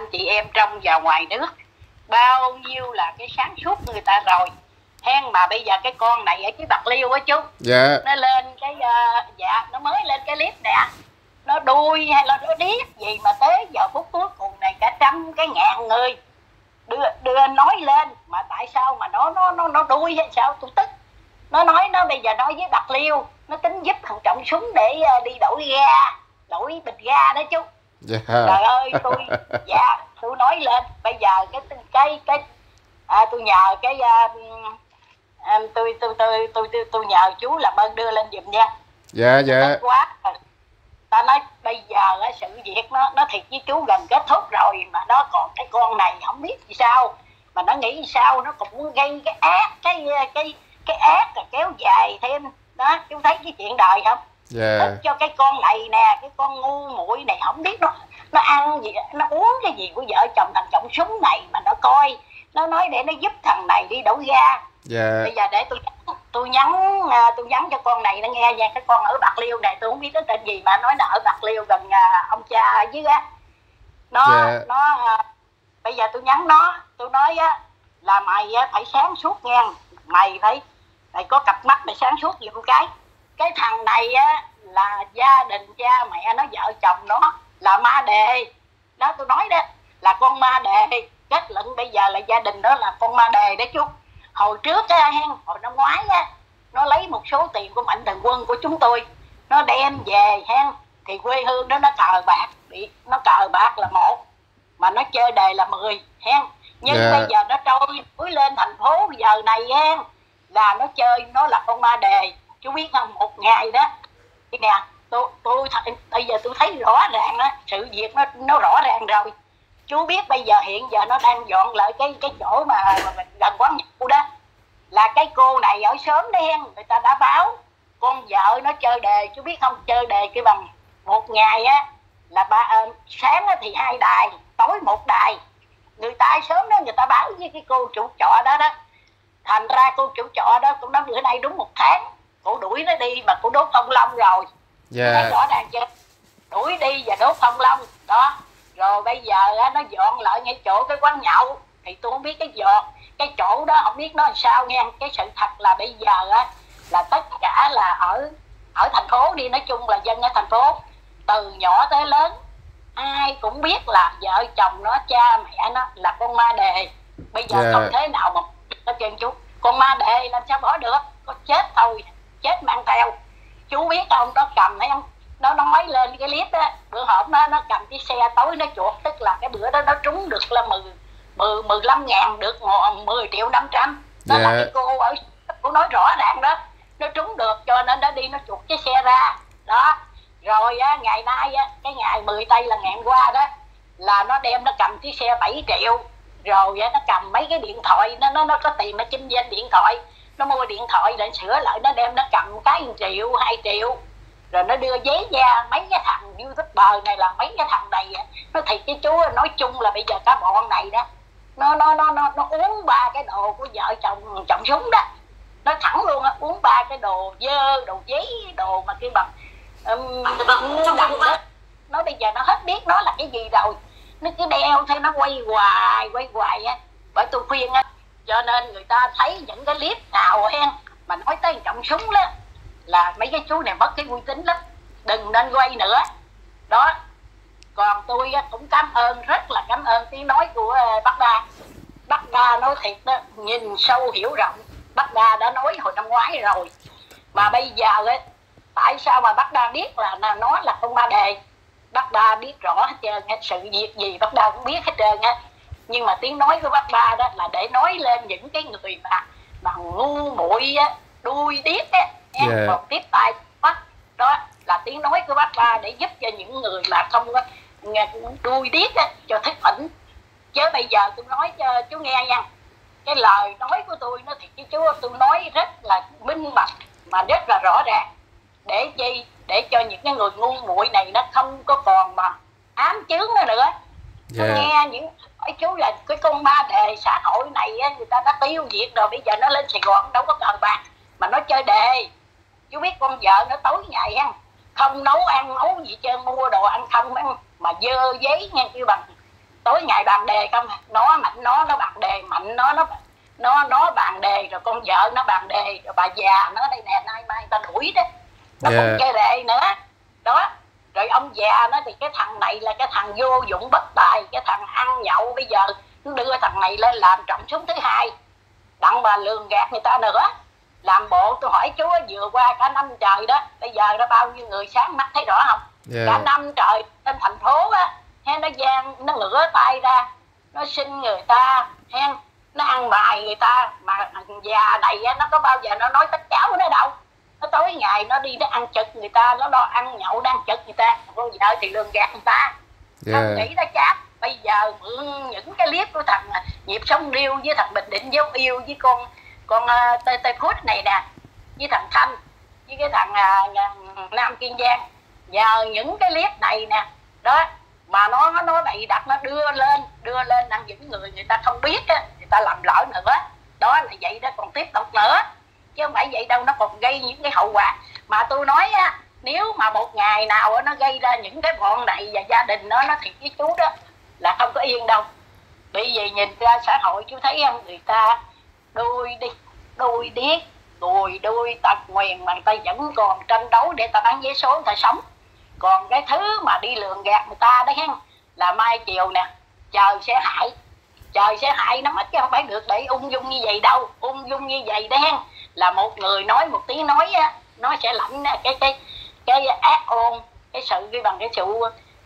chị em trong và ngoài nước, bao nhiêu là cái sáng suốt người ta rồi hen, mà bây giờ cái con này ở cái Bạc Liêu á chú, Dạ. nó lên cái dạ nó mới lên cái clip nè, nó đuôi hay là nó điếc gì mà tới giờ phút cuối cùng này cả trăm cái ngàn người đưa nói lên, mà tại sao mà nó đuôi hay sao tôi tức. Nó nói nó bây giờ nói với Bạc Liêu nó tính giúp thằng Trọng Súng để đi đổi ga, đổi bình ga đó chú. Dạ. Trời ơi tôi nói lên bây giờ tôi nhờ cái tôi nhờ chú làm ơn đưa lên giùm nha. Dạ dạ. Quá ta nói bây giờ sự việc nó thiệt với chú gần kết thúc rồi, mà nó còn cái con này không biết gì sao mà nó nghĩ sao nó còn muốn gây cái ác, cái ác là kéo dài thêm đó. Chú thấy cái chuyện đời không? Dạ. Tức cho cái con này nè, cái con ngu muội này không biết nó ăn gì, nó uống cái gì của vợ chồng thằng Trọng Súng này mà nó coi, nó nói để nó giúp thằng này đi đổi ga. Dạ. Bây giờ để tôi nhắn cho con này nó nghe nha. Cái con ở Bạc Liêu này tôi không biết nó tên gì mà nói nó ở Bạc Liêu gần ông cha ở dưới á. Bây giờ tôi nhắn nó, tôi nói á là mày phải sáng suốt nha, mày có cặp mắt mày sáng suốt giùm cái thằng này á là gia đình cha mẹ nó, vợ chồng nó là ma đề đó. Tôi nói đó là con ma đề, kết luận bây giờ là gia đình đó là con ma đề đó chú. Hồi trước á, hồi năm ngoái á, nó lấy một số tiền của Mạnh Thường Quân của chúng tôi, nó đem về thì quê hương đó nó cờ bạc, nó cờ bạc là 1 mà nó chơi đề là 10 nhưng bây giờ nó trôi lên thành phố giờ này là nó chơi nó là con ma đề. Chú biết không, một ngày đó nè, bây giờ tôi thấy rõ ràng đó, sự việc nó rõ ràng rồi. Chú biết bây giờ hiện giờ nó đang dọn lại cái chỗ mà gần quán nhậu đó, là cái cô này ở sớm đen người ta đã báo con vợ nó chơi đề. Chú biết không, chơi đề cái bằng một ngày á là sáng thì 2 đài, tối 1 đài. Người ta sớm đó người ta báo với cái cô chủ trọ đó đó, thành ra cô chủ trọ đó cũng nói bữa nay đúng 1 tháng cô đuổi nó đi mà cô đốt phong long rồi. Dạ. Rõ ràng chưa, đuổi đi và đốt phong long đó. Rồi bây giờ nó dọn lại ngay chỗ cái quán nhậu, thì tôi không biết cái chỗ đó không biết nó làm sao nghe. Cái sự thật là bây giờ là tất cả là ở thành phố đi, nói chung là dân ở thành phố từ nhỏ tới lớn ai cũng biết là vợ chồng nó, cha mẹ nó là con ma đề. Bây giờ không thế nào mà nó chân chú con ma đề làm sao bỏ được, có chết thôi, chết mang theo. Chú biết không, nó cầm thấy không, nó nói lên cái clip á, bữa hổm nó cầm cái xe tối nó chuột, tức là cái bữa đó nó trúng được là 15 ngàn, được 10 triệu 500. Đó là cái cô nói rõ ràng đó, nó trúng được cho nên nó đi nó chuột cái xe ra đó. Rồi ngày nay cái ngày 10 tây là ngày qua đó là nó đem nó cầm cái xe 7 triệu, rồi nó cầm mấy cái điện thoại, nó có tiền nó kinh doanh điện thoại, nó mua điện thoại để sửa lại, nó đem nó cầm cái 1 triệu 2 triệu, rồi nó đưa giấy ra. Mấy cái thằng YouTuber này là mấy cái thằng này nó thiệt với chú, nói chung là bây giờ cả bọn này đó nó uống 3 cái đồ của vợ chồng Trọng Súng đó, nó thẳng luôn á, uống 3 cái đồ dơ, đồ giấy, đồ mà kêu bằng đó. Nó bây giờ nó hết biết nó là cái gì rồi, nó cứ đeo theo nó quay hoài á. Bởi tôi khuyên á, cho nên người ta thấy những cái clip nào mà nói tới Trọng Súng đó là mấy cái chú này mất cái uy tín lắm, đừng nên quay nữa đó. Còn tôi cũng rất là cảm ơn tiếng nói của bác Đa. Bác Đa nói thiệt đó, nhìn sâu hiểu rộng. Bác Đa đã nói hồi năm ngoái rồi, mà bây giờ tại sao mà bác Đa biết là nó là con ma đề? Bác Đa biết rõ hết trơn, sự việc gì bác Đa cũng biết hết trơn á. Nhưng mà tiếng nói của bác Đa đó là để nói lên những cái người mà ngu muội đuôi điếc một tiếp tay đó là tiếng nói của bác Đa để giúp cho những người mà không có đuôi điếc cho thức tỉnh. Chứ bây giờ tôi nói cho chú nghe nha, cái lời nói của tôi nó thiệt với chú, tôi nói rất là minh bạch mà rất là rõ ràng. Để chi? Để cho những cái người ngu muội này nó không có còn mà ám chướng nữa. Tôi nghe những hỏi chú là cái con ma đề xã hội này người ta đã tiêu diệt rồi, bây giờ nó lên Sài Gòn đâu có cờ bạc mà nó chơi đề. Chú biết con vợ nó tối ngày không nấu ăn nấu gì trơn, mua đồ ăn không mà dơ giấy nha, kêu bằng tối ngày bàn đề không, nó mạnh nó bàn đề, mạnh nó bàn đề, rồi con vợ nó bàn đề, rồi bà già nó đây nè, nay mai ta đuổi đó, nó cũng kê lệ nữa đó. Rồi ông già nó thì cái thằng này là cái thằng vô dụng bất tài, cái thằng ăn nhậu, bây giờ nó đưa thằng này lên làm trọng súng thứ hai, đặng mà lường gạt người ta nữa. Làm bộ tôi hỏi chú vừa qua cả năm trời đó, bây giờ đó bao nhiêu người sáng mắt thấy rõ không? Cả năm trời trên thành phố á, nó gian, nó ngửa tay ra, nó xin người ta, nó ăn bài người ta. Mà già này nó có bao giờ nó nói tất cháu nó đâu, nó tối ngày nó đi nó ăn chực người ta, nó lo ăn nhậu đang chực người ta, con vợ thì lường gạt người ta. Không nghĩ nó chát. Bây giờ mượn những cái clip của thằng Nhịp Sống Điêu với thằng Bình Định Dấu Yêu với con Tê Phút này nè, với thằng Thanh với cái thằng Nam Kiên Giang, nhờ những cái clip này nè đó mà nó bày đặt, nó đưa lên ăn những người ta không biết á, người ta làm lỡ nữa đó là vậy đó, còn tiếp tục nữa chứ không phải vậy đâu, nó còn gây những cái hậu quả. Mà tôi nói á, nếu mà một ngày nào nó gây ra những cái bọn này và gia đình nó thiệt với chú đó là không có yên đâu. Bởi vì nhìn ra xã hội chú thấy không, người ta đôi điếc đôi tật nguyền mà người ta vẫn còn tranh đấu để ta bán vé số người ta sống. Còn cái thứ mà đi lường gạt người ta đấy là mai chiều nè trời sẽ hại nó mất, chứ không phải được để ung dung như vậy đâu. Ung dung như vậy đấy là một người nói một tiếng nói á, nó sẽ lãnh cái ác ôn, cái sự bằng cái sự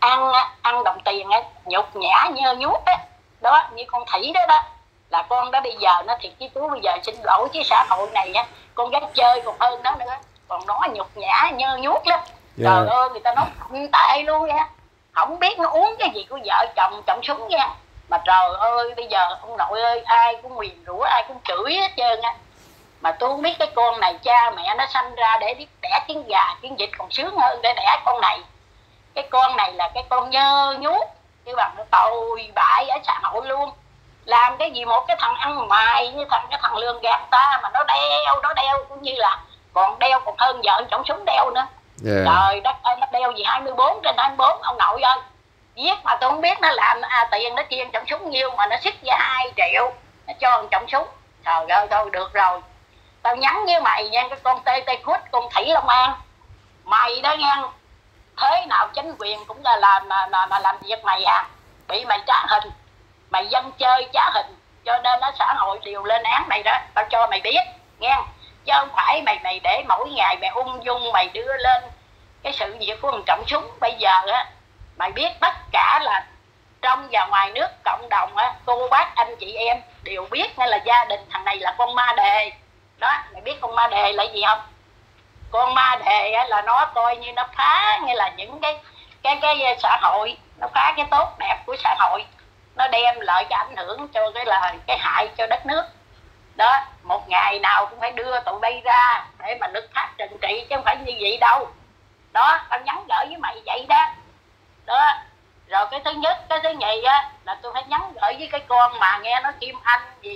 ăn đồng tiền á, nhục nhã nhơ nhuốc á đó. Như con Thủy đó là con đó bây giờ nó thiệt với chú, bây giờ xin lỗi chứ xã hội này á, con gái chơi còn hơn nó nữa, còn nó nhục nhã nhơ nhuốc lắm. Trời ơi, người ta nói tệ luôn nha, không biết nó uống cái gì của vợ chồng súng nha. Mà trời ơi, bây giờ ông nội ơi, ai cũng nguyền rủa, ai cũng chửi hết trơn á. Mà tôi không biết cái con này cha mẹ nó sanh ra để biết đẻ trứng gà trứng vịt còn sướng hơn để đẻ con này. Cái con này là cái con nhơ nhuốc, chứ bằng nó tồi bại ở xã hội luôn. Làm cái gì một cái thằng ăn mày như cái thằng lường gạt ta mà nó đeo cũng như là còn đeo còn hơn vợ chồng súng đeo nữa. Trời đất ơi, nó đeo gì 24 trên 24 ông nội ơi. Giết mà tôi không biết nó làm tiền nó chia trọng súng nhiêu mà nó xích ra 2 triệu nó cho trọng súng. Trời ơi, thôi được rồi, tao nhắn với mày nha, cái con Tê Khuất, con Thủy Long An, mày đó nha, thế nào chính quyền cũng là làm việc mày bị mày trá hình, mày dân chơi trá hình, cho nên nó xã hội đều lên án mày đó, tao cho mày biết nghe, chứ không phải mày để mỗi ngày mày ung dung mày đưa lên cái sự việc của thằng trọng súng. Bây giờ á, mày biết tất cả là trong và ngoài nước cộng đồng á, cô bác anh chị em đều biết nên là gia đình thằng này là con ma đề đó. Mày biết con ma đề là gì không? Con ma đề á, là nó coi như nó phá như là những cái xã hội, nó phá cái tốt đẹp của xã hội, nó đem lại cái ảnh hưởng cho cái hại cho đất nước đó. Một ngày nào cũng phải đưa tụi bay ra để mà lực pháp trừng trị, chứ không phải như vậy đâu đó. Tao nhắn gửi với mày vậy đó đó. Rồi cái thứ nhất, cái thứ nhì á là tôi phải nhắn gửi với cái con mà nghe nó Kim Anh gì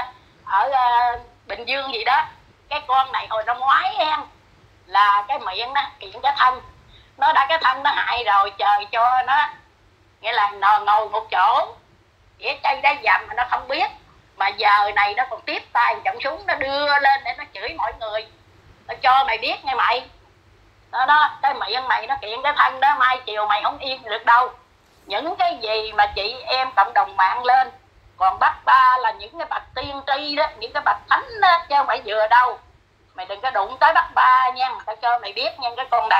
ở Bình Dương gì đó. Cái con này hồi năm ngoái là cái miệng nó kiện cái thân, nó đã cái thân nó hại rồi, trời cho nó nghĩa là ngồi một chỗ dĩa chay đá dầm mà nó không biết, mà giờ này nó còn tiếp tay trọng súng nó đưa lên để nó chửi mọi người. Tao cho mày biết nghe mày đó, cái miệng mày nó kiện cái thân đó, mai chiều mày không yên được đâu. Những cái gì mà chị em cộng đồng mạng lên còn bắt ba là những cái bậc tiên tri đó, những cái bậc thánh đó, chứ không phải vừa đâu. Mày đừng có đụng tới bắt ba nha, tao cho mày biết nha.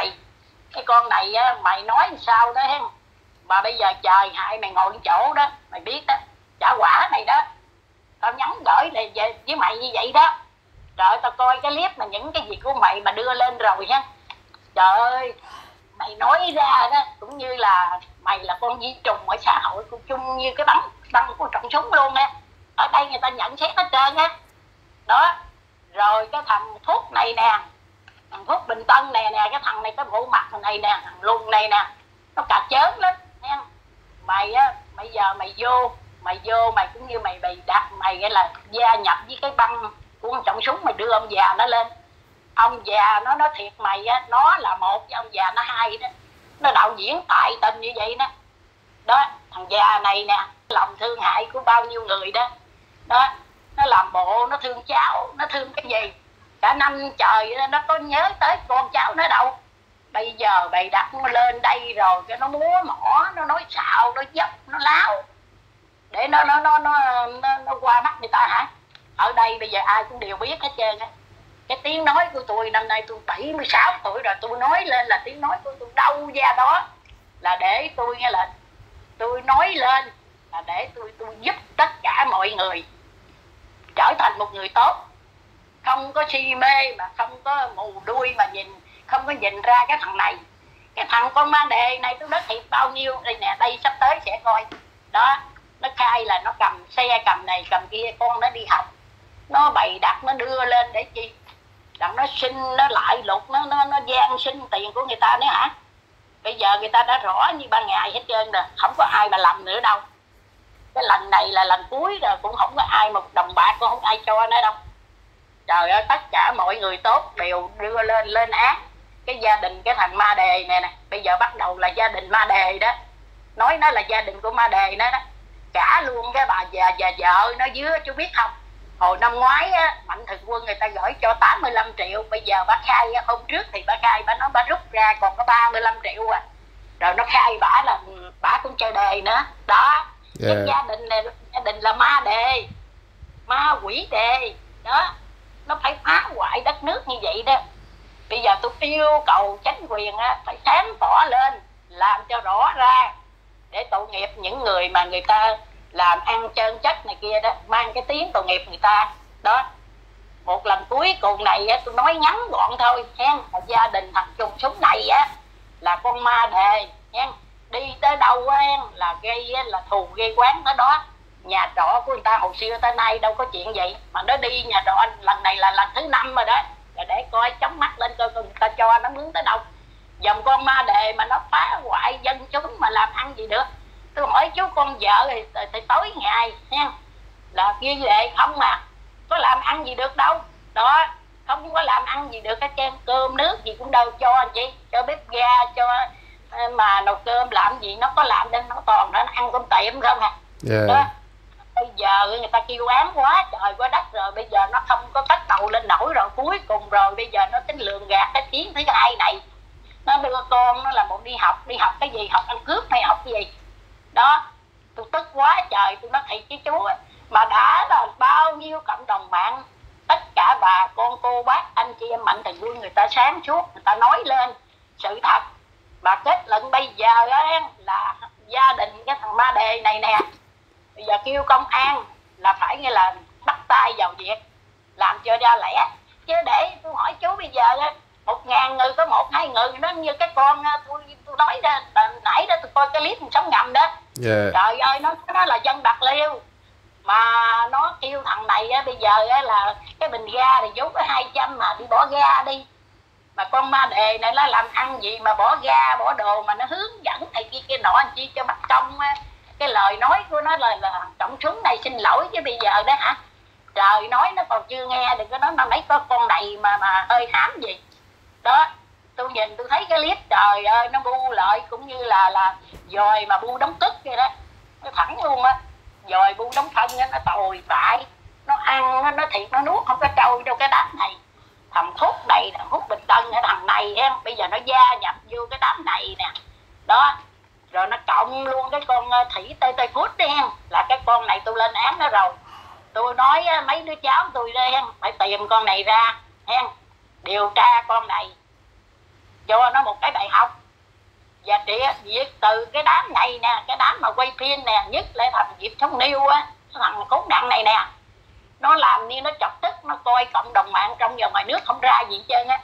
Cái con này á, mày nói sao đó mà bây giờ trời hại mày ngồi chỗ đó, mày biết đó, trả quả mày đó. Tao nhắn gửi với mày như vậy đó. Trời, tao coi cái clip mà những cái gì của mày mà đưa lên rồi ha, trời ơi, mày nói ra đó cũng như là mày là con vi trùng ở xã hội cũng chung như cái băng của trọng súng luôn á. Ở đây người ta nhận xét hết trơn á đó. Rồi cái thằng Phúc này nè, thằng Phúc Bình Tân nè, cái thằng này cái bộ mặt này nè, thằng Lùng này nè, nó cà chớn lắm nha. Mày á, bây giờ mày vô mày cũng như mày đặt mày cái là gia nhập với cái băng của con trọng súng, mày đưa ông già nó lên. Ông già nó nói thiệt mày á, nó là một, với ông già nó hai đó, nó đạo diễn tài tình như vậy đó Đó, thằng già này nè, lòng thương hại của bao nhiêu người đó. Đó, nó làm bộ nó thương cháu, nó thương cái gì? Cả năm trời nó có nhớ tới con cháu nó đâu. Bây giờ bày đặt nó lên đây rồi cái nó múa mỏ, nó nói xạo, nó dốc, nó láo để nó qua mắt người ta hả? Ở đây bây giờ ai cũng đều biết hết trơn á. Cái tiếng nói của tôi năm nay tôi 76 tuổi rồi, tôi nói lên là tiếng nói của tôi đâu ra đó, là để tôi nghe là tôi nói lên là để tôi giúp tất cả mọi người trở thành một người tốt, không có si mê mà không có mù đuôi mà không có nhìn ra cái thằng này, cái thằng con ma đề này tôi nói thiệt bao nhiêu đây nè, đây sắp tới sẽ coi đó. Nó khai là nó cầm xe cầm này cầm kia, con nó đi học nó bày đặt nó đưa lên để chi? Đặng nó xin, nó lại lục, nó gian xin tiền của người ta nữa hả? Bây giờ người ta đã rõ như ban ngày hết trơn rồi, không có ai mà làm nữa đâu. Cái lần này là lần cuối rồi, cũng không có ai một đồng bạc cũng không ai cho nữa đâu. Trời ơi, tất cả mọi người tốt đều đưa lên án cái gia đình cái thằng ma đề này nè. Bây giờ bắt đầu là gia đình ma đề đó, nói nó là gia đình của ma đề đó, cả luôn cái bà già và vợ nó dưới, chú biết không? Hồi năm ngoái á, Mạnh Thường Quân người ta gửi cho 85 triệu. Bây giờ bà khai hôm trước thì bà khai, bà nói bà rút ra còn có 35 triệu à. Rồi nó khai bả là bả cũng chơi đề nữa. Đó, cái gia đình này, gia đình là ma đề, ma quỷ đề. Đó, nó phải phá hoại đất nước như vậy đó. Bây giờ tôi yêu cầu chính quyền á, phải sáng tỏ lên, làm cho rõ ra để tội nghiệp những người mà người ta làm ăn trơn chất này kia đó, mang cái tiếng tội nghiệp người ta đó. Một lần cuối cùng này á, tôi nói ngắn gọn thôi nha, gia đình thằng trùng súng này á là con ma đề nha, đi tới đâu á là gây á, là thù gây quán tới đó. Nhà trọ của người ta hồi xưa tới nay đâu có chuyện vậy mà nó đi nhà trọ lần này là lần thứ 5 rồi đó, là để coi chống mắt lên coi người ta cho nó mướn tới đâu. Dòng con ma đề mà nó phá hoại dân chúng mà làm ăn gì được. Tôi hỏi chú con vợ thì tối ngày nha, là ghi lệ không mà có làm ăn gì được đâu. Đó, không có làm ăn gì được, cái chén cơm nước gì cũng đâu cho anh chị, cho bếp ga, cho mà nấu cơm làm gì nó có làm đâu, nó toàn nó ăn cơm tiệm không à. Đó, bây giờ người ta kêu án quá trời quá đất rồi, bây giờ nó không có cất đầu lên nổi rồi, cuối cùng rồi bây giờ nó tính lường gạt cái tiếng thứ hai này. Nó đưa con nó là một đi học cái gì, học ăn cướp hay học cái gì đó. Tôi tức quá trời, tôi nói thiệt chứ chú ấy, mà đã là bao nhiêu cộng đồng mạng, tất cả bà con cô bác anh chị em Mạnh Thường Quân người ta sáng suốt, người ta nói lên sự thật. Mà kết luận bây giờ á là gia đình cái thằng ma đề này nè, bây giờ kêu công an là phải nghe là bắt tay vào việc làm cho ra lẽ. Chứ để tôi hỏi chú bây giờ á, 1.000 người có 1-2 người, nó như cái con tôi nói ra nãy đó, tôi coi cái clip sống ngầm đó. Trời ơi, nó là dân bạc liêu mà nó kêu thằng này á, bây giờ á, là cái bình ga thì vốn có 200 mà đi bỏ ga đi. Mà con ma đề này nó làm ăn gì mà bỏ ga bỏ đồ mà nó hướng dẫn này kia nọ anh chi cho bắt công á. Cái lời nói của nó là trọng súng này xin lỗi chứ bây giờ đó hả, trời nói nó còn chưa nghe, đừng có nói nó mấy có con này mà hơi hám gì đó. Tôi nhìn tôi thấy cái clip trời ơi, nó bu lợi cũng như là dòi mà bu đóng cất vậy đó, nó thẳng luôn á, dòi bu đóng thân á, nó tồi bại, nó ăn nó thịt nó nuốt không có trôi đâu cái đám này. Thằng Phúc này thằng Phúc Bình Tân hay thằng này em bây giờ nó gia nhập vô cái đám này nè đó. Rồi nó cộng luôn cái con Thủy Tê Tê Phút đi em, là cái con này tôi lên án nó rồi. Tôi nói mấy đứa cháu tôi đây em phải tìm con này ra em, điều tra con này cho nó một cái bài học. Và việc từ cái đám này nè, cái đám mà quay phim nè, nhất là thằng Diệp Thống Niêu á, thằng khốn nạn này nè, nó làm như nó chọc tức, nó coi cộng đồng mạng trong và ngoài nước không ra gì hết trơn á.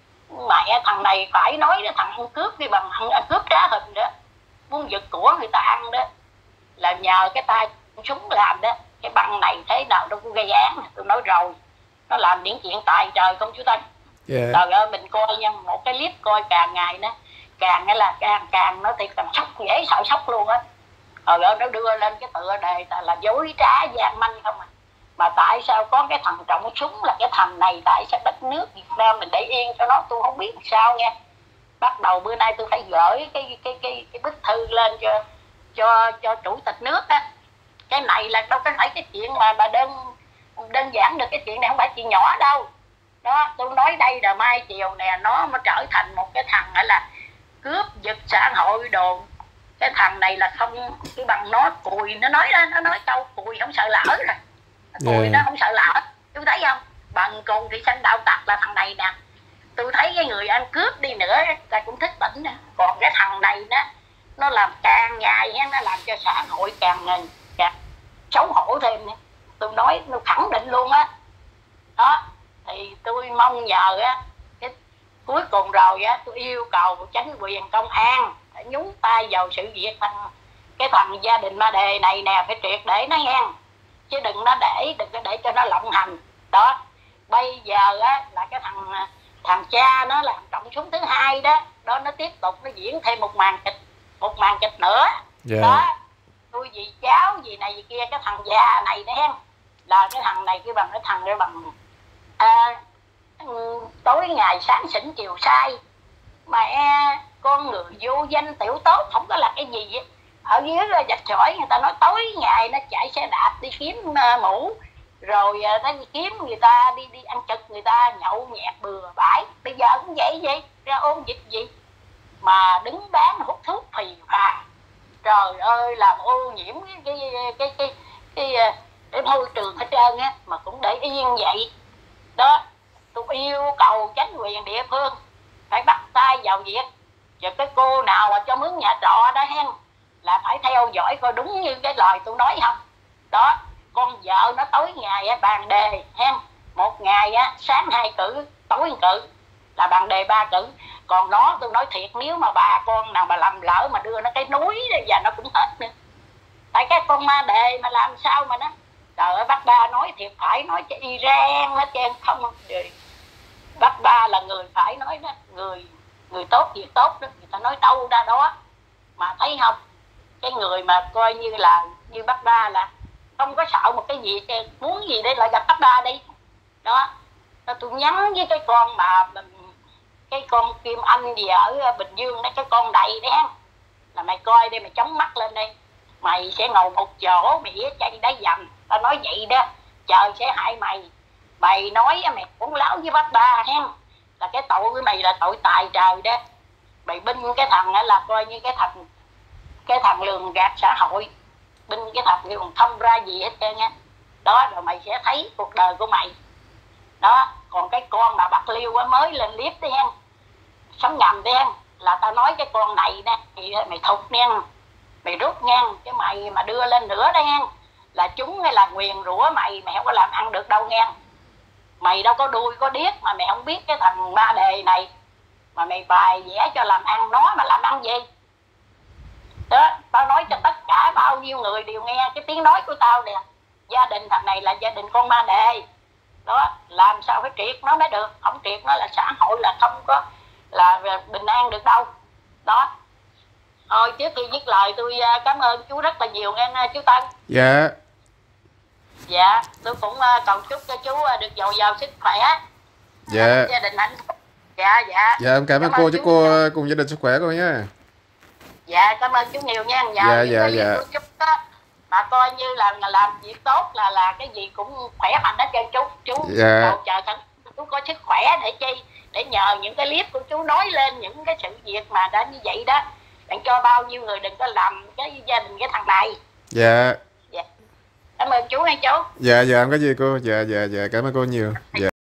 Mẹ thằng này phải nói đó, thằng ăn cướp đi bằng ăn cướp trá hình đó, muốn giật của người ta ăn đó, là nhờ cái tay súng làm đó. Cái băng này thế nào đâu có gây án, tôi nói rồi, nó làm những chuyện tài trời không chú Tân. Trời ơi, mình coi nha, một cái clip coi càng ngày nó càng là càng nó thì càng sốc, dễ sợ sốc luôn á. Trời ơi, nó đưa lên cái tựa đề là dối trá gian manh không à. Mà tại sao có cái thằng trọng súng là cái thằng này, tại sao đất nước Việt Nam mình để yên cho nó, tôi không biết sao nha. Bắt đầu bữa nay tôi phải gửi cái bức thư lên cho chủ tịch nước á. Cái này là đâu có phải cái chuyện mà đơn giản được, cái chuyện này không phải chuyện nhỏ đâu. Đó, tôi nói đây là mai chiều nè nó trở thành một cái thằng là cướp giật xã hội đồ. Cái thằng này là không cái bằng nó cùi, nó nói câu cùi không sợ lỡ rồi. Cùi nó không sợ lỡ. Chú thấy không? Bằng cùng thị sanh đạo tặc là thằng này nè. Tôi thấy cái người ăn cướp đi nữa ta cũng thích tỉnh nè. Còn cái thằng này đó nó làm càng ngày nó làm cho xã hội càng xấu hổ thêm nữa. Tôi nói nó khẳng định luôn á. Đó thì tôi mong nhờ á, cái cuối cùng rồi á, tôi yêu cầu chính quyền công an phải nhúng tay vào sự việc cái thằng gia đình Ma Đề này nè, phải triệt để nó nghe, chứ đừng có để cho nó lộng hành. Đó bây giờ á là cái thằng cha nó làm trọng súng thứ hai đó, nó tiếp tục nó diễn thêm một màn kịch nữa. Đó tôi vì cháu vì này vì kia, cái thằng già này nè là cái thằng này cái thằng tối ngày sáng xỉn chiều sai, mẹ con người vô danh tiểu tốt không có là cái gì vậy. Ở dưới Rạch Sỏi người ta nói tối ngày nó chạy xe đạp đi kiếm mũ, rồi nó đi kiếm người ta đi ăn trực, người ta nhậu nhẹt bừa bãi. Bây giờ cũng vậy ra ôn dịch gì mà đứng bán hút thuốc phì phà, trời ơi làm ô nhiễm cái môi trường hết trơn á, mà cũng để yên vậy. Đó tôi yêu cầu chính quyền địa phương phải bắt tay vào việc. Và cái cô nào mà cho mướn nhà trọ đó hen là phải theo dõi coi đúng như cái lời tôi nói không. Đó con vợ nó tối ngày bàn đề hen, một ngày sáng 2 cử tối 1 cử là bàn đề 3 cử. Còn nó tôi nói thiệt, nếu mà bà con nào mà làm lỡ mà đưa nó cái núi và nó cũng hết nữa. Tại cái con Ma Đề mà làm sao mà nó, trời ơi bác Ba nói thiệt phải nói cho Iran hết trơn không. Bác Ba là người phải nói đó, người tốt việc tốt đó, người ta nói đâu ra đó. Mà thấy không, cái người mà coi như là như bác Ba là không có sợ một cái gì, muốn gì đây lại gặp bác Ba đi. Đó tôi nhắn với cái con mà cái con Kim Anh gì ở Bình Dương đó, cái con đầy đấy là mày coi đây, mày chống mắt lên đây, mày sẽ ngồi một chỗ mày chạy đá dầm. Tao nói vậy đó, trời sẽ hại mày. Mày nói mày cũng láo với bác Ba hen, là cái tội của mày là tội tài trời đó. Mày binh cái thằng là coi như cái thằng lường gạt xã hội, binh cái thằng kia còn không ra gì hết trơn á. Đó rồi mày sẽ thấy cuộc đời của mày. Đó còn cái con mà Bạc Liêu mới lên clip đấy hen, sống ngầm đấy hen, là tao nói cái con này nè mày thục nha, mày rút nha, cái mày mà đưa lên nữa đấy hen là chúng hay là nguyền rủa mày không có làm ăn được đâu nghe. Mày đâu có đuôi có điếc mà mày không biết cái thằng Ma Đề này mà mày bài vẽ cho làm ăn, nó mà làm ăn gì. Đó tao nói cho tất cả bao nhiêu người đều nghe cái tiếng nói của tao nè, gia đình thằng này là gia đình con Ma Đề. Đó làm sao phải triệt nó mới được, không triệt nó là xã hội là không có là bình an được đâu. Đó thôi trước khi dứt lời tôi cảm ơn chú rất là nhiều nghe chú Tân. Dạ tôi cũng cầu chúc cho chú được giàu giàu sức khỏe. Gia đình hạnh phúc. Dạ em cảm ơn cô, chúc cô cùng gia đình sức khỏe cô nhé. Dạ cảm ơn chú nhiều nha. Dạ. Chúc đó mà coi như là làm việc tốt là cái gì cũng khỏe mạnh hết trơn chú. Cầu chờ thằng chú có sức khỏe để chi, để nhờ những cái clip của chú nói lên những cái sự việc mà đã như vậy đó, để cho bao nhiêu người đừng có làm cái gia đình cái thằng này. Dạ. Cảm ơn chú nghe chú. Dạ không có gì cô. Dạ cảm ơn cô nhiều. Dạ.